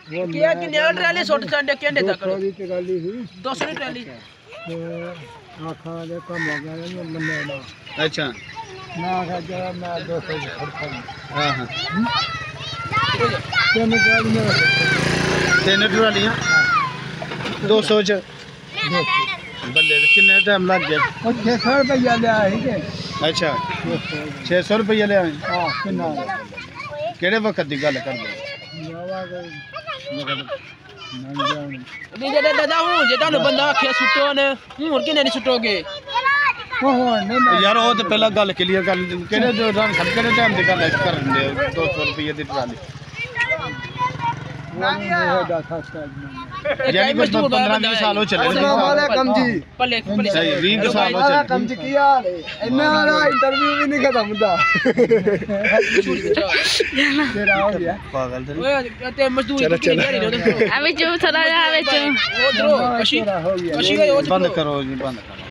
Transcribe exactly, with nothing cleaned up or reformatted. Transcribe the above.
क्या किन्ने trolley suit चंडे Kende तक दो सौ दी ट्राली सी दो सौ दी ट्राली आखा दे कम हो गया नहीं मन्ने ना अच्छा ना आखा जरा मैं दो सौ दी खर्चा हां हां तीन ट्रालियां तीन ट्रालियां दो सौ च बल्ले किन्ने टाइम लग गया और छह सौ रुपया ले आए के अच्छा छह सौ रुपया ले आए हां कितना केड़े वक्त दी गल कर दे नवा के नहीं जे दादा हूं जे तानु बंदा आखे सुटो ने हूं किन्ने नहीं सुटोगे ओ हो नहीं यार वो तो पहला गल क्लियर कर केड़े जो सब केड़े टाइम दी गल करन दे दो सौ रुपये दी ट्राली नहीं है दाता साहब यानी कोई पंद्रह बीस साल हो चले अस्सलाम वालेकुम जी पल्ले पल्ले सही बीस साल हो चले कम जी की हाल है इन्ना वाला इंटरव्यू भी नहीं खत्म होता तेरा हो गया पागल थे ओए ते मजदूरी की नहीं दे दो अबे चुप थोड़ा जा अबे चुप उधर कशी हो गया कशी बंद करो जी बंद करो